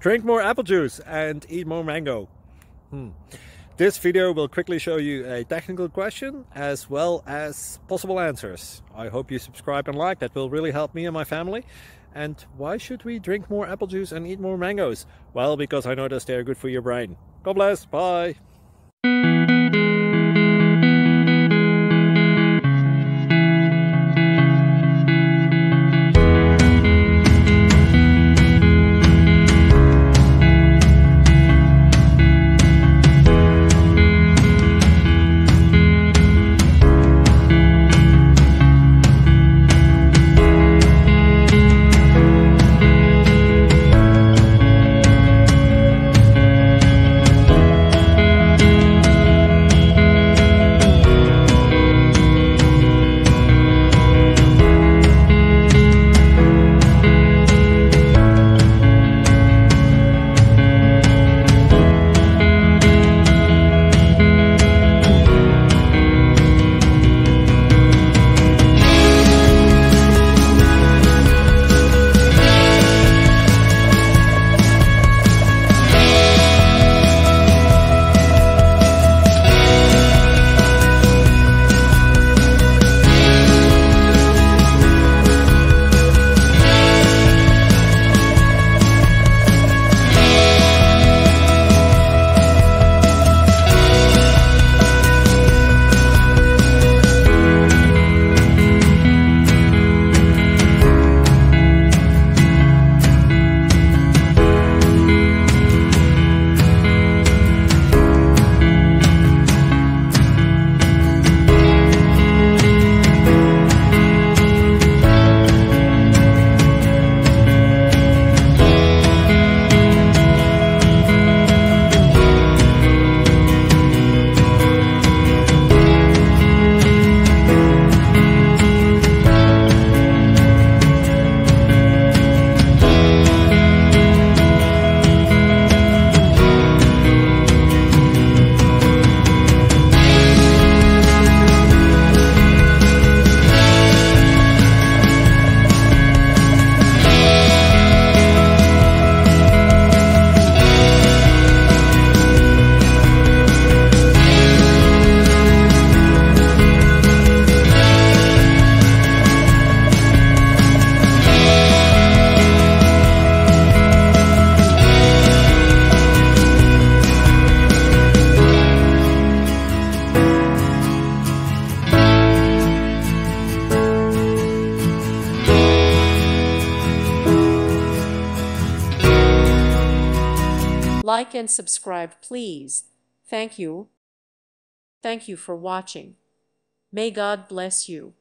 Drink more apple juice and eat more mango. This video will quickly show you a technical question as well as possible answers. I hope you subscribe and like, that will really help me and my family. And why should we drink more apple juice and eat more mangoes? Well, because I noticed they're good for your brain. God bless, bye! Like and subscribe, please. Thank you. Thank you for watching. May God bless you.